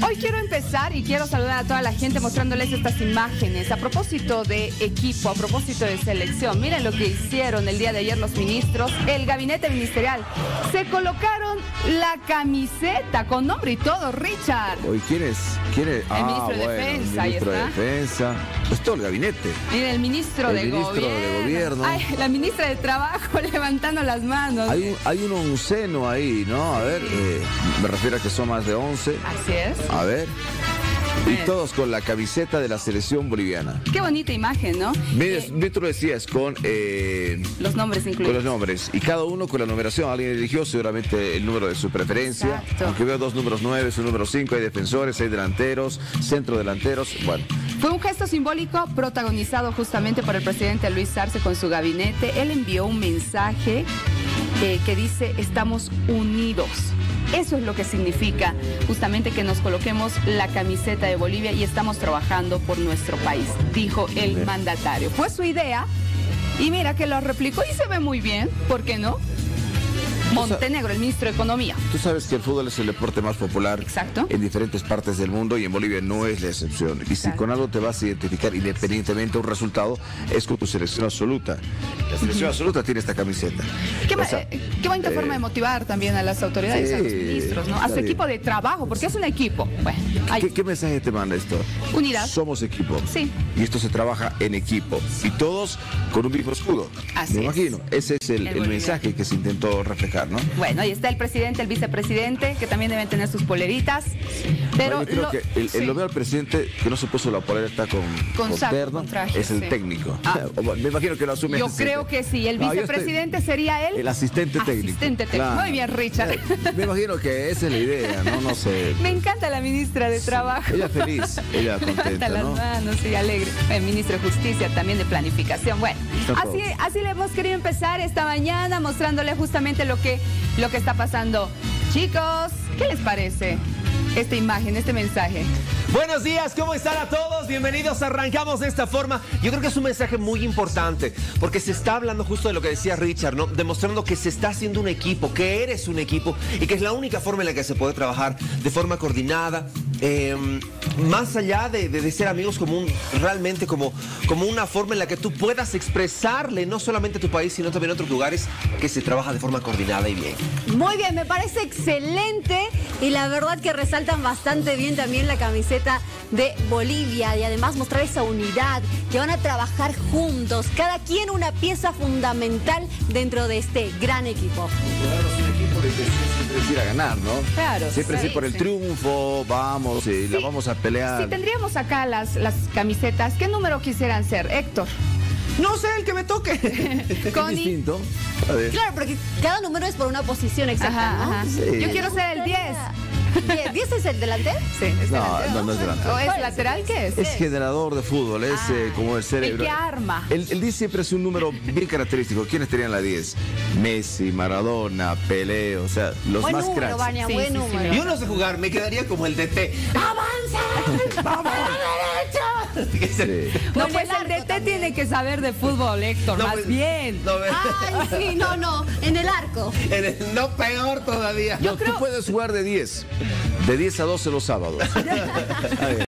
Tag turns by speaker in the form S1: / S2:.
S1: Hoy quiero empezar y quiero saludar a toda la gente mostrándoles estas imágenes a propósito de equipo, a propósito de selección. Miren lo que hicieron el día de ayer los ministros, el gabinete ministerial. Se colocaron la camiseta con nombre y todo, Richard.
S2: Hoy, ¿quién es?
S1: El ministro de Defensa,
S2: el ministro
S1: ahí
S2: de
S1: está.
S2: Defensa. Pues todo el gabinete.
S1: Miren, el ministro de Gobierno. Ay, la ministra de Trabajo levantando las manos.
S2: Hay un onceno ahí, ¿no? A ver, me refiero a que son más de 11.
S1: Así es.
S2: A ver. Y todos con la camiseta de la selección boliviana.
S1: Qué bonita imagen, ¿no?
S2: Tú lo decías, con
S1: los nombres incluidos.
S2: Con los nombres. Y cada uno con la numeración. Alguien eligió seguramente el número de su preferencia.
S1: Exacto.
S2: Aunque veo dos números 9, un número 5, hay defensores, hay delanteros, centro delanteros. Bueno.
S1: Fue un gesto simbólico protagonizado justamente por el presidente Luis Arce con su gabinete. Él envió un mensaje que dice: estamos unidos. Eso es lo que significa justamente que nos coloquemos la camiseta de Bolivia y estamos trabajando por nuestro país, dijo el mandatario. Fue su idea y mira que lo replicó y se ve muy bien, ¿por qué no? Montenegro, el ministro de Economía.
S2: Tú sabes que el fútbol es el deporte más popular.
S1: Exacto.
S2: En diferentes partes del mundo y en Bolivia no es la excepción. Y si con algo te vas a identificar independientemente de un resultado, es con tu selección absoluta. La selección absoluta tiene esta camiseta.
S1: Qué bonita forma de motivar también a las autoridades, a los ministros, ¿no? A su equipo de trabajo, porque es un equipo. Bueno,
S2: ¿Qué mensaje te manda esto?
S1: Unidad.
S2: Somos equipo.
S1: Sí.
S2: Y esto se trabaja en equipo. Y todos con un mismo escudo.
S1: Así
S2: Me imagino. Ese es el mensaje que se intentó reflejar, ¿no?
S1: Bueno, ahí está el presidente, el vicepresidente, que también deben tener sus poleritas. Pero
S2: yo creo que lo veo al presidente que no se puso la polera, está con
S1: saco,
S2: terno,
S1: con traje,
S2: es el técnico. Me imagino que lo asume.
S1: Yo creo que sí, el vicepresidente sería él.
S2: El asistente técnico.
S1: Asistente técnico.
S2: Claro.
S1: Muy bien, Richard.
S2: Me imagino que esa es la idea, no sé.
S1: Me encanta la ministra de Trabajo.
S2: Ella feliz, ella contenta,
S1: Levanta las manos, sí, alegre. El ministro de Justicia, también de Planificación. Bueno, así le hemos querido empezar esta mañana, mostrándole justamente lo que está pasando. Chicos, ¿qué les parece esta imagen, este mensaje?
S3: Buenos días, ¿cómo están a todos? Bienvenidos, arrancamos de esta forma. Yo creo que es un mensaje muy importante, porque se está hablando justo de lo que decía Richard, ¿no? Demostrando que se está haciendo un equipo, que eres un equipo, y que es la única forma en la que se puede trabajar de forma coordinada, más allá de ser amigos, realmente como una forma en la que tú puedas expresarle, no solamente a tu país, sino también a otros lugares, que se trabaja de forma coordinada y bien.
S4: Muy bien, me parece excelente, y la verdad que resaltan bastante bien también la camiseta de Bolivia, y además mostrar esa unidad, que van a trabajar juntos, cada quien una pieza fundamental dentro de este gran equipo.
S2: Es un equipo de que siempre es ir a ganar, ¿no?
S1: Claro.
S2: Siempre sí, por el triunfo, vamos, y la vamos a pelear.
S1: Si tendríamos acá las camisetas, ¿qué número quisieran ser, Héctor?
S3: No sé, el que me toque.
S2: Es
S1: Connie.
S2: distinto. A ver.
S4: Claro, porque cada número es por una posición exacta, ¿no?
S1: Ajá.
S2: Sí.
S1: Yo quiero ser el 10.
S4: ¿10 es el delantero?
S1: Sí, es
S2: No es delantero.
S1: ¿O es lateral? ¿Qué es?
S2: Es generador de fútbol, es como el cerebro.
S1: ¿Y qué arma?
S2: El 10 siempre es un número bien característico. ¿Quiénes tenían la 10? Messi, Maradona, Pelé, o sea, los
S4: Buen
S2: más
S4: número,
S2: cracks.
S4: Vania,
S1: Sí,
S4: buen
S1: sí,
S4: número.
S3: Yo no sé jugar, me quedaría como el DT. ¡Avanza! ¡Vamos a la derecha!
S2: Sí.
S1: No,
S4: En
S1: pues
S4: el
S1: el
S4: arco
S1: DT
S4: también.
S1: tiene que saber de fútbol, Héctor,
S3: No,
S1: más
S3: pues,
S1: bien.
S4: Ay, sí, no, en el arco.
S3: No, peor todavía.
S2: No, tú puedes jugar de 10. De 10 a 12 los sábados.